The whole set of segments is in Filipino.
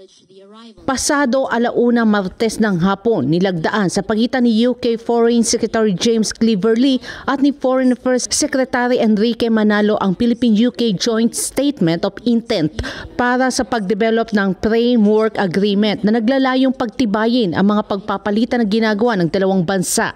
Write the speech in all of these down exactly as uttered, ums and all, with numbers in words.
Pasado alauna Martes ng hapon, nilagdaan sa pagitan ni U K Foreign Secretary James Cleverly at ni Foreign Affairs Secretary Enrique Manalo ang Philippine-U K Joint Statement of Intent para sa pagdevelop ng Framework Agreement na naglalayong pagtibayin ang mga pagpapalitan na ginagawa ng dalawang bansa.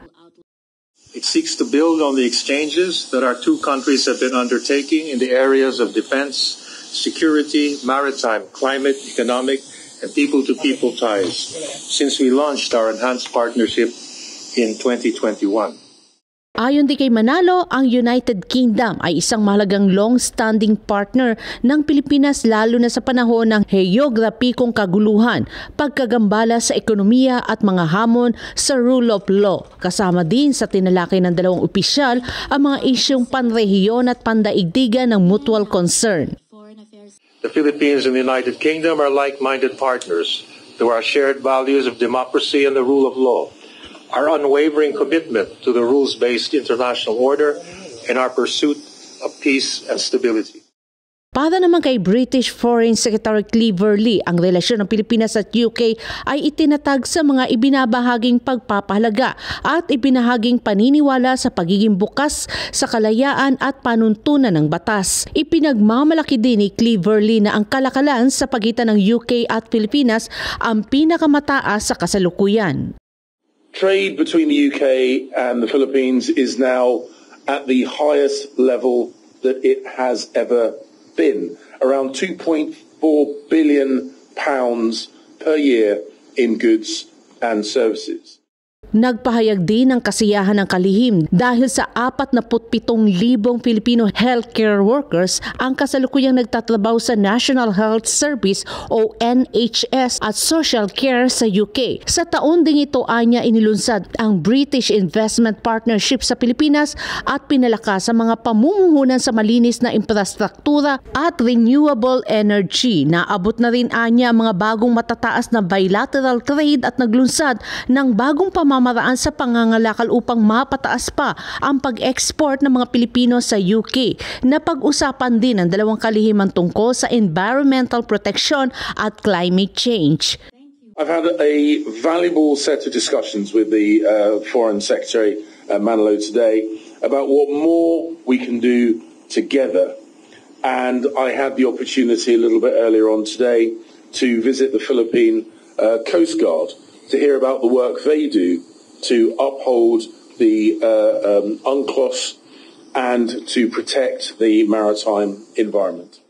It seeks to build on the exchanges that our two countries have been undertaking in the areas of defense, security, maritime, climate, economic, and people-to-people ties since we launched our enhanced partnership in twenty twenty-one. Ayon din kay Manalo, ang United Kingdom ay isang mahalagang long-standing partner ng Pilipinas lalo na sa panahon ng heograpikong kaguluhan, pagkagambala sa ekonomiya at mga hamon sa rule of law. Kasama din sa tinalakay ng dalawang opisyal ang mga isyong panrehiyon at pandaigdigan ng mutual concern. The Philippines and the United Kingdom are like-minded partners through our shared values of democracy and the rule of law, our unwavering commitment to the rules-based international order, and our pursuit of peace and stability. Para naman kay British Foreign Secretary Cleverly, ang relasyon ng Pilipinas at U K ay itinatag sa mga ibinabahaging pagpapahalaga at ibinahaging paniniwala sa pagiging bukas sa kalayaan at panuntunan ng batas. Ipinagmamalaki din ni Cleverly na ang kalakalan sa pagitan ng U K at Pilipinas ang pinakamataas sa kasalukuyan. Trade between the U K and the Philippines is now at the highest level that it has ever been, around two point four billion pounds per year in goods and services. Nagpahayag din ng kasiyahan ng kalihim dahil sa apat na pitong libong Filipino healthcare workers ang kasalukuyang nagtatrabaho sa National Health Service o N H S at social care sa U K. Sa taon ding ito anya inilunsad ang British Investment Partnership sa Pilipinas at pinalakas sa mga pamumuhunan sa malinis na infrastruktura at renewable energy. Naabot na rin anya ang mga bagong matataas na bilateral trade at naglunsad ng bagong pamamagitan maraan sa pangangalakal upang mapataas pa ang pag-export ng mga Pilipino sa U K. Napag-usapan din ang dalawang kalihiman tungkol sa environmental protection at climate change. I've had a valuable set of discussions with the uh, Foreign Secretary uh, Manalo today about what more we can do together. And I had the opportunity a little bit earlier on today to visit the Philippine uh, Coast Guard to hear about the work they do to uphold the uh, um, UNCLOS and to protect the maritime environment.